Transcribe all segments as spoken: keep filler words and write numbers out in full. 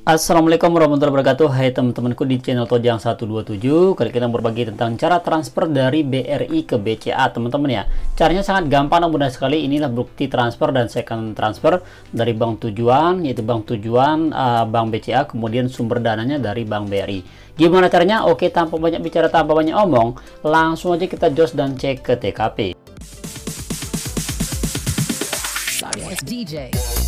Assalamualaikum warahmatullahi wabarakatuh. Hai teman-temanku di channel Tojang seratus dua puluh tujuh. Kali kita berbagi tentang cara transfer dari B R I ke B C A, teman-teman ya. Caranya sangat gampang dan mudah sekali. Inilah bukti transfer dan saya akan transfer dari bank tujuan, yaitu bank tujuan uh, bank B C A, kemudian sumber dananya dari bank B R I. Gimana caranya? Oke, tanpa banyak bicara, tanpa banyak omong, langsung aja kita jos dan cek ke T K P. D J.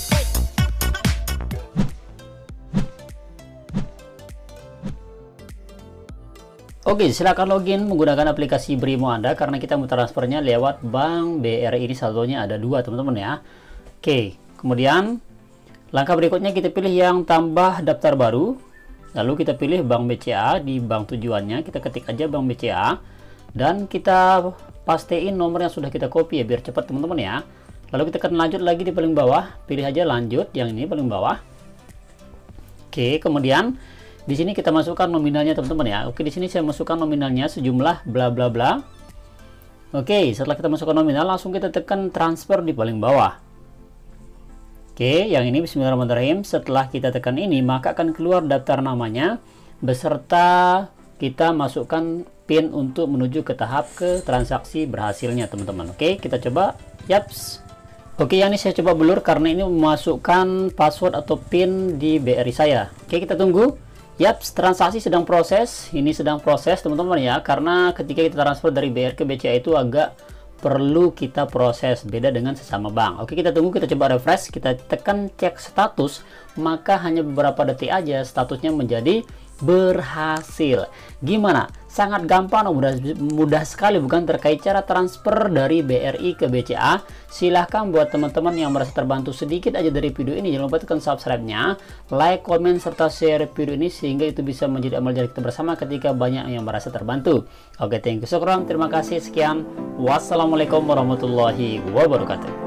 Oke, silakan login menggunakan aplikasi Brimo Anda karena kita mau transfernya lewat bank B R I. Ini saldonya ada dua, teman-teman ya. Oke, kemudian langkah berikutnya kita pilih yang tambah daftar baru. Lalu kita pilih bank B C A di bank tujuannya. Kita ketik aja bank B C A dan kita pastiin nomor yang sudah kita copy ya biar cepat, teman-teman ya. Lalu kita akan lanjut lagi di paling bawah. Pilih aja lanjut yang ini paling bawah. Oke, kemudian di sini kita masukkan nominalnya, teman-teman ya. Oke, di sini saya masukkan nominalnya sejumlah bla bla bla. Oke, setelah kita masukkan nominal, langsung kita tekan transfer di paling bawah. Oke, yang ini bismillahirrahmanirrahim. Setelah kita tekan ini, maka akan keluar daftar namanya beserta kita masukkan PIN untuk menuju ke tahap ke transaksi berhasilnya, teman-teman. Oke, kita coba. Yaps. Oke, yang ini saya coba blur karena ini memasukkan password atau PIN di B R I saya. Oke, kita tunggu. Yaps, transaksi sedang proses. Ini sedang proses, teman-teman ya, karena ketika kita transfer dari B R I ke B C A itu agak perlu kita proses, beda dengan sesama bank. Oke, kita tunggu, kita coba refresh, kita tekan cek status, maka hanya beberapa detik aja statusnya menjadi berhasil. Gimana? Sangat gampang, mudah, mudah sekali bukan, terkait cara transfer dari B R I ke B C A. Silahkan buat teman-teman yang merasa terbantu sedikit aja dari video ini, jangan lupa tekan subscribe-nya, like, komen, serta share video ini sehingga itu bisa menjadi amal jari kita bersama ketika banyak yang merasa terbantu. Oke, thank you, syukran, terima kasih, sekian, wassalamualaikum warahmatullahi wabarakatuh.